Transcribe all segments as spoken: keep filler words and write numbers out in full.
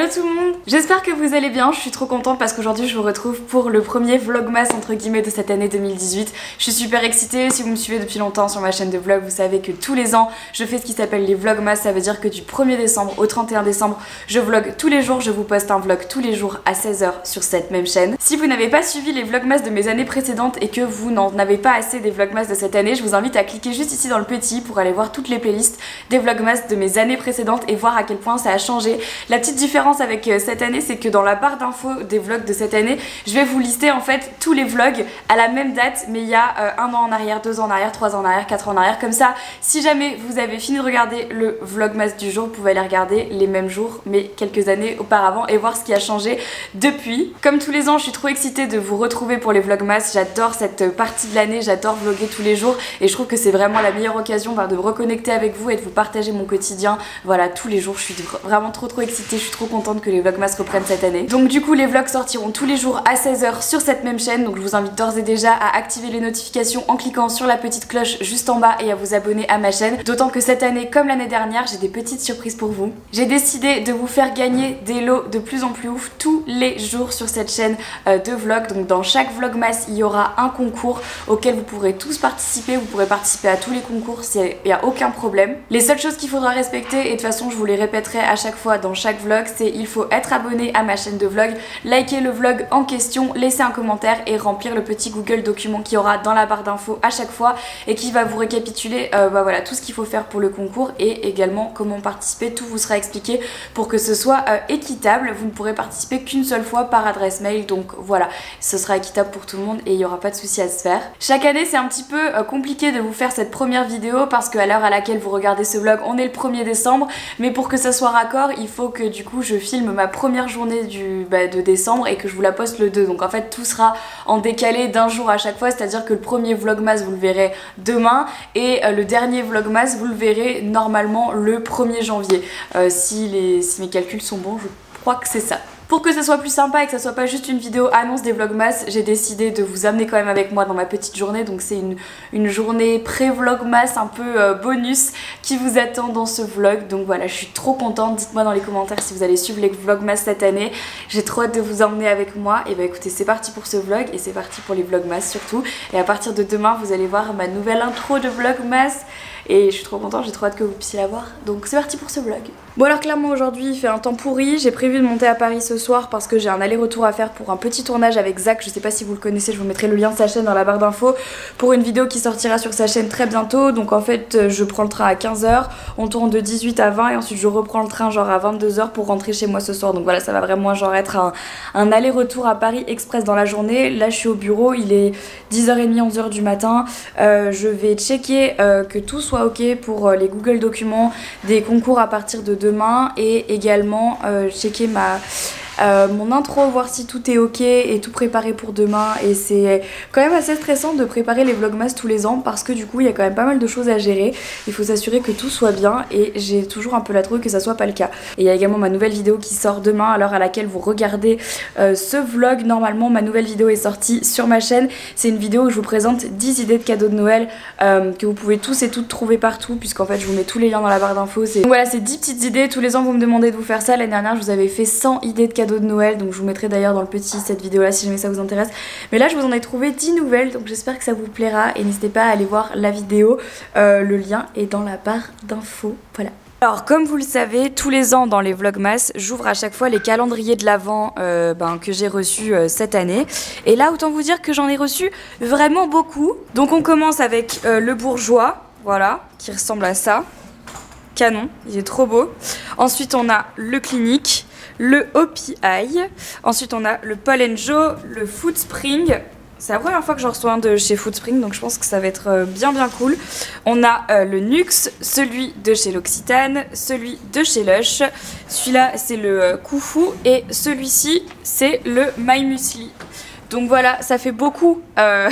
Hello tout le monde, j'espère que vous allez bien, je suis trop contente parce qu'aujourd'hui je vous retrouve pour le premier vlogmas entre guillemets de cette année deux mille dix-huit. Je suis super excitée, si vous me suivez depuis longtemps sur ma chaîne de vlog, vous savez que tous les ans je fais ce qui s'appelle les vlogmas, ça veut dire que du premier décembre au trente et un décembre je vlog tous les jours, je vous poste un vlog tous les jours à seize heures sur cette même chaîne. Si vous n'avez pas suivi les vlogmas de mes années précédentes et que vous n'en avez pas assez des vlogmas de cette année, je vous invite à cliquer juste ici dans le petit pour aller voir toutes les playlists des vlogmas de mes années précédentes et voir à quel point ça a changé. La petite différence avec cette année, c'est que dans la barre d'infos des vlogs de cette année, je vais vous lister en fait tous les vlogs à la même date, mais il y a euh, un an en arrière, deux ans en arrière, trois ans en arrière, quatre ans en arrière, comme ça, si jamais vous avez fini de regarder le vlogmas du jour, vous pouvez aller regarder les mêmes jours, mais quelques années auparavant et voir ce qui a changé depuis. Comme tous les ans, je suis trop excitée de vous retrouver pour les vlogmas, j'adore cette partie de l'année, j'adore vlogger tous les jours et je trouve que c'est vraiment la meilleure occasion bah, de me reconnecter avec vous et de vous partager mon quotidien, voilà, tous les jours. Je suis vraiment trop trop excitée, je suis trop contente que les vlogmas reprennent cette année. Donc du coup les vlogs sortiront tous les jours à seize heures sur cette même chaîne, donc je vous invite d'ores et déjà à activer les notifications en cliquant sur la petite cloche juste en bas et à vous abonner à ma chaîne, d'autant que cette année comme l'année dernière j'ai des petites surprises pour vous. J'ai décidé de vous faire gagner des lots de plus en plus ouf tous les jours sur cette chaîne euh, de vlog, donc dans chaque vlogmas il y aura un concours auquel vous pourrez tous participer, vous pourrez participer à tous les concours, il n'y a aucun problème. Les seules choses qu'il faudra respecter, et de toute façon je vous les répéterai à chaque fois dans chaque vlog, c'est il faut être abonné à ma chaîne de vlog, liker le vlog en question, laisser un commentaire et remplir le petit Google document qu'il y aura dans la barre d'infos à chaque fois et qui va vous récapituler euh, bah voilà, tout ce qu'il faut faire pour le concours et également comment participer. Tout vous sera expliqué pour que ce soit euh, équitable. Vous ne pourrez participer qu'une seule fois par adresse mail, donc voilà, ce sera équitable pour tout le monde et il n'y aura pas de souci à se faire. Chaque année c'est un petit peu euh, compliqué de vous faire cette première vidéo parce qu'à l'heure à laquelle vous regardez ce vlog on est le premier décembre, mais pour que ça soit raccord il faut que du coup je filme ma première journée du, bah, de décembre et que je vous la poste le deux, donc en fait tout sera en décalé d'un jour à chaque fois, c'est à dire que le premier vlogmas vous le verrez demain et euh, le dernier vlogmas vous le verrez normalement le premier janvier, euh, si, les, si mes calculs sont bons, je crois que c'est ça. Pour que ça soit plus sympa et que ça soit pas juste une vidéo annonce des vlogmas, j'ai décidé de vous amener quand même avec moi dans ma petite journée. Donc c'est une, une journée pré-vlogmas un peu euh, bonus qui vous attend dans ce vlog. Donc voilà, je suis trop contente. Dites-moi dans les commentaires si vous allez suivre les vlogmas cette année. J'ai trop hâte de vous emmener avec moi. Et bah écoutez, c'est parti pour ce vlog et c'est parti pour les vlogmas surtout. Et à partir de demain, vous allez voir ma nouvelle intro de vlogmas. Et je suis trop contente, j'ai trop hâte que vous puissiez la voir. Donc c'est parti pour ce vlog. Bon alors clairement aujourd'hui il fait un temps pourri. J'ai prévu de monter à Paris ce soir parce que j'ai un aller-retour à faire pour un petit tournage avec Zach. Je sais pas si vous le connaissez, je vous mettrai le lien de sa chaîne dans la barre d'infos pour une vidéo qui sortira sur sa chaîne très bientôt. Donc en fait je prends le train à quinze heures, on tourne de dix-huit à vingt et ensuite je reprends le train genre à vingt-deux heures pour rentrer chez moi ce soir. Donc voilà, ça va vraiment genre être un, un aller-retour à Paris express dans la journée. Là je suis au bureau, il est dix heures trente, onze heures du matin. Euh, je vais checker euh, que tout soit ok pour euh, les Google documents des concours à partir de demain et également euh, checker ma Euh, mon intro, voir si tout est ok et tout préparé pour demain. Et c'est quand même assez stressant de préparer les vlogmas tous les ans parce que du coup il y a quand même pas mal de choses à gérer. Il faut s'assurer que tout soit bien et j'ai toujours un peu la trouille que ça soit pas le cas. Et il y a également ma nouvelle vidéo qui sort demain à l'heure à laquelle vous regardez euh, ce vlog. Normalement ma nouvelle vidéo est sortie sur ma chaîne. C'est une vidéo où je vous présente dix idées de cadeaux de Noël euh, que vous pouvez tous et toutes trouver partout puisqu'en fait je vous mets tous les liens dans la barre d'infos. Donc voilà, c'est dix petites idées. Tous les ans vous me demandez de vous faire ça. L'année dernière je vous avais fait cent idées de cadeaux de Noël, donc je vous mettrai d'ailleurs dans le petit cette vidéo là si jamais ça vous intéresse, mais là je vous en ai trouvé dix nouvelles donc j'espère que ça vous plaira et n'hésitez pas à aller voir la vidéo, euh, le lien est dans la barre d'infos, voilà. Alors comme vous le savez, tous les ans dans les vlogmas, j'ouvre à chaque fois les calendriers de l'Avent euh, ben, que j'ai reçus euh, cette année. Et là autant vous dire que j'en ai reçu vraiment beaucoup. Donc on commence avec euh, le bourgeois, voilà, qui ressemble à ça. Canon, il est trop beau. Ensuite on a le clinique, le Hopi Eye. Ensuite on a le Paul Joe, le Food Spring. C'est la première fois que j'en reçois un de chez Food Spring, donc je pense que ça va être bien bien cool. On a euh, le Nux, celui de chez l'Occitane, celui de chez Lush. Celui-là c'est le euh, Koufou et celui-ci c'est le My Muesli. Donc voilà, ça fait beaucoup... Euh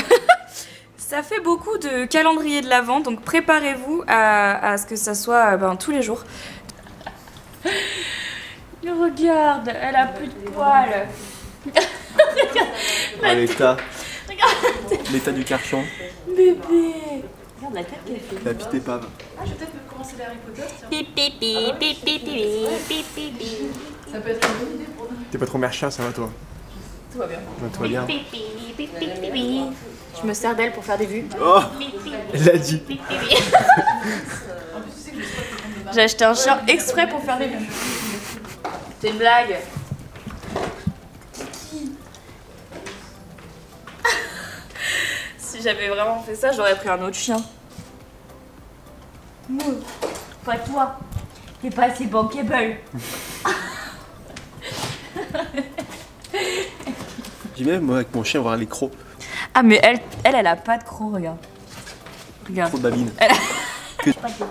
Ça fait beaucoup de calendrier de l'Avent, donc préparez-vous à, à ce que ça soit ben, tous les jours. Regarde, elle a plus de poils. Ah, l'état. L'état du carchon. Bébé. Regarde la tête qu'elle fait. La petite épave. Ah, je vais peut-être commencer les Harry Potter. Pipi pipi pipi pipi pipi. Ça peut être une bonne idée pour nous. T'es pas trop mère chien, ça va toi? Tout va bien. Ouais, tout va bien. Je me sers d'elle pour faire des vues. Oh, elle l'a dit. J'ai acheté un chien exprès pour faire des vues. C'est une blague. Si j'avais vraiment fait ça, j'aurais pris un autre chien. Mouh, pas toi. T'es pas assez bankable. J'y vais moi avec mon chien voir les crocs. Ah mais elle, elle, elle a pas de crocs, regarde. Regarde. Trop de babine. Elle a... Pas de trucs.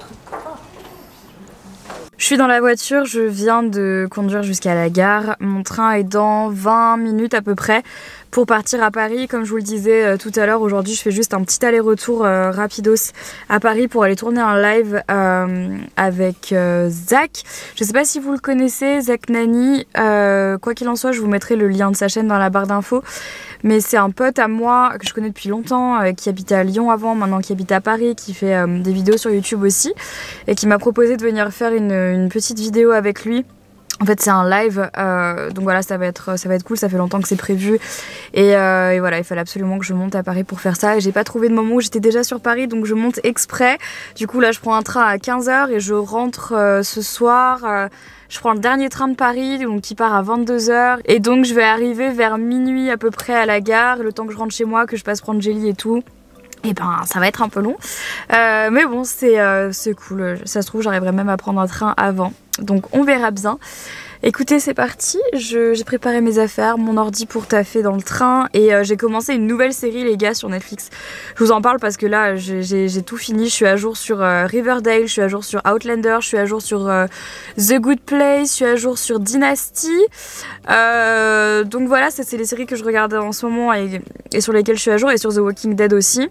Je suis dans la voiture, je viens de conduire jusqu'à la gare. Mon train est dans vingt minutes à peu près pour partir à Paris. Comme je vous le disais euh, tout à l'heure, aujourd'hui je fais juste un petit aller-retour euh, rapidos à Paris pour aller tourner un live euh, avec euh, Zach. Je sais pas si vous le connaissez, Zach Nani. Euh, quoi qu'il en soit, je vous mettrai le lien de sa chaîne dans la barre d'infos. Mais c'est un pote à moi que je connais depuis longtemps, euh, qui habitait à Lyon avant, maintenant qui habite à Paris, qui fait euh, des vidéos sur YouTube aussi, et qui m'a proposé de venir faire une, une petite vidéo avec lui. En fait c'est un live, euh, donc voilà, ça va être, ça va être cool, ça fait longtemps que c'est prévu. Et, euh, et voilà, il fallait absolument que je monte à Paris pour faire ça. Et j'ai pas trouvé de moment où j'étais déjà sur Paris, donc je monte exprès. Du coup là je prends un train à quinze heures et je rentre euh, ce soir. Euh, Je prends le dernier train de Paris, donc qui part à vingt-deux heures. Et donc je vais arriver vers minuit à peu près à la gare, le temps que je rentre chez moi, que je passe prendre Jelly et tout. Et ben ça va être un peu long. Euh, mais bon, c'est euh, cool. Ça se trouve, j'arriverai même à prendre un train avant. Donc on verra bien. Écoutez, c'est parti, j'ai préparé mes affaires, mon ordi pour taffer dans le train et euh, j'ai commencé une nouvelle série les gars sur Netflix. Je vous en parle parce que là j'ai tout fini, je suis à jour sur euh, Riverdale, je suis à jour sur Outlander, je suis à jour sur euh, The Good Place, je suis à jour sur Dynasty. Euh, donc voilà, c'est les séries que je regarde en ce moment et, et sur lesquelles je suis à jour et sur The Walking Dead aussi.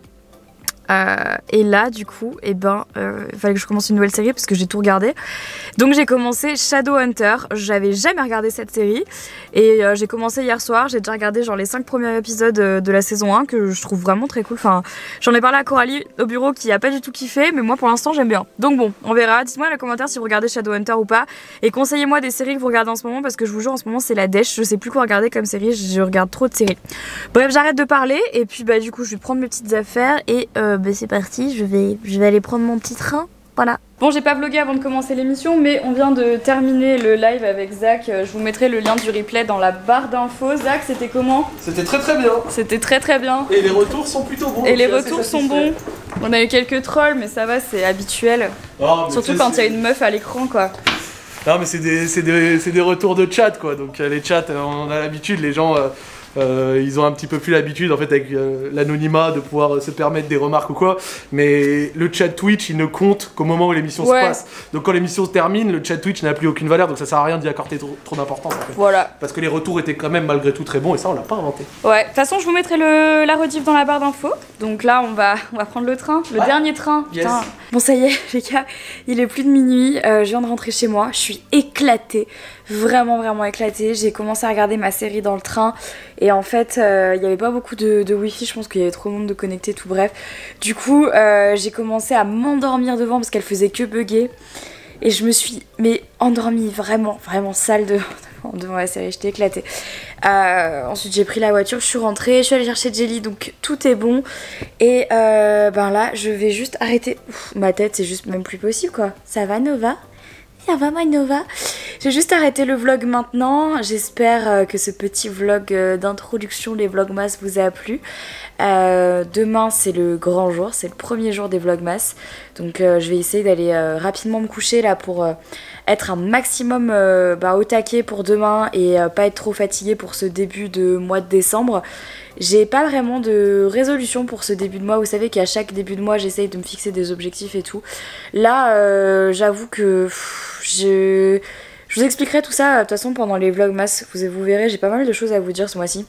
Euh, et là du coup et eh ben euh, il fallait que je commence une nouvelle série parce que j'ai tout regardé, donc j'ai commencé Shadowhunter. J'avais jamais regardé cette série et euh, j'ai commencé hier soir. J'ai déjà regardé genre les cinq premiers épisodes euh, de la saison un que je trouve vraiment très cool. Enfin, j'en ai parlé à Coralie au bureau qui a pas du tout kiffé, mais moi pour l'instant j'aime bien, donc bon on verra. Dites-moi dans les commentaires si vous regardez Shadowhunter ou pas et conseillez-moi des séries que vous regardez en ce moment parce que je vous jure en ce moment c'est la dèche, je sais plus quoi regarder comme série, je regarde trop de séries. Bref, j'arrête de parler et puis bah du coup je vais prendre mes petites affaires et euh, bah, c'est parti, je vais, je vais aller prendre mon petit train, voilà. Bon, j'ai pas vlogué avant de commencer l'émission, mais on vient de terminer le live avec Zach. Je vous mettrai le lien du replay dans la barre d'infos. Zach, c'était comment? C'était très très bien. C'était très très bien. Et les retours sont plutôt bons. Et les retours sont bons. On a eu quelques trolls, mais ça va, c'est habituel. Oh, surtout quand il y a une meuf à l'écran, quoi. Non, mais c'est des, des, des retours de chat, quoi. Donc les chats, on a l'habitude, les gens... Euh... Euh, ils ont un petit peu plus l'habitude en fait avec euh, l'anonymat de pouvoir euh, se permettre des remarques ou quoi, mais le chat Twitch il ne compte qu'au moment où l'émission ouais. se passe, donc quand l'émission se termine le chat Twitch n'a plus aucune valeur, donc ça sert à rien d'y accorder trop, trop d'importance en fait. Voilà. Parce que les retours étaient quand même malgré tout très bons et ça on l'a pas inventé. Ouais, de toute façon je vous mettrai le, la rediff dans la barre d'infos, donc là on va, on va prendre le train, le ouais. dernier train. Yes. Putain. Bon ça y est les gars, il est plus de minuit, euh, je viens de rentrer chez moi, je suis éclatée. Vraiment vraiment éclatée, j'ai commencé à regarder ma série dans le train et en fait il euh, n'y avait pas beaucoup de, de wifi, je pense qu'il y avait trop de monde de connecté, tout bref. Du coup euh, j'ai commencé à m'endormir devant parce qu'elle faisait que bugger et je me suis mais endormie vraiment vraiment sale devant, devant la série, j'étais éclatée. Euh, ensuite j'ai pris la voiture, je suis rentrée, je suis allée chercher Jelly, donc tout est bon et euh, ben là je vais juste arrêter. Ouf, ma tête c'est juste même plus possible quoi. Ça va Nova? Ça va ma Nova? J'ai juste arrêté le vlog maintenant, j'espère que ce petit vlog d'introduction des Vlogmas vous a plu. Euh, demain c'est le grand jour, c'est le premier jour des Vlogmas, donc euh, je vais essayer d'aller euh, rapidement me coucher là pour euh, être un maximum euh, bah, au taquet pour demain et euh, pas être trop fatiguée pour ce début de mois de décembre. J'ai pas vraiment de résolution pour ce début de mois, vous savez qu'à chaque début de mois j'essaye de me fixer des objectifs et tout. Là euh, j'avoue que pff, je... je vous expliquerai tout ça de toute façon pendant les Vlogmas, vous, vous verrez j'ai pas mal de choses à vous dire ce mois-ci.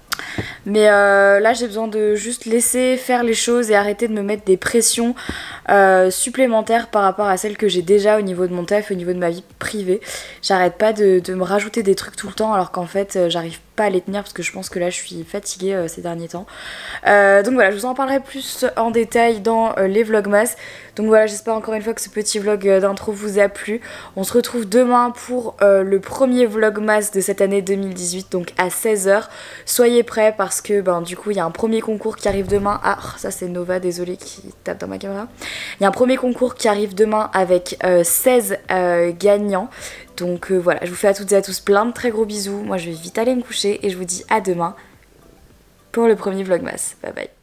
Mais euh, là j'ai besoin de juste laisser faire les choses et arrêter de me mettre des pressions euh, supplémentaires par rapport à celles que j'ai déjà au niveau de mon taf, au niveau de ma vie privée. J'arrête pas de, de me rajouter des trucs tout le temps alors qu'en fait euh, j'arrive pas à les tenir parce que je pense que là je suis fatiguée euh, ces derniers temps. Euh, donc voilà, je vous en parlerai plus en détail dans euh, les vlogmas. Donc voilà, j'espère encore une fois que ce petit vlog euh, d'intro vous a plu. On se retrouve demain pour euh, le premier vlogmas de cette année deux mille dix-huit, donc à seize heures. Soyez prêts parce que ben, du coup il y a un premier concours qui arrive demain. Ah, ça c'est Nova, désolé, qui tape dans ma caméra. Il y a un premier concours qui arrive demain avec euh, seize euh, gagnants. Donc euh, voilà, je vous fais à toutes et à tous plein de très gros bisous. Moi je vais vite aller me coucher et je vous dis à demain pour le premier vlogmas. Bye bye.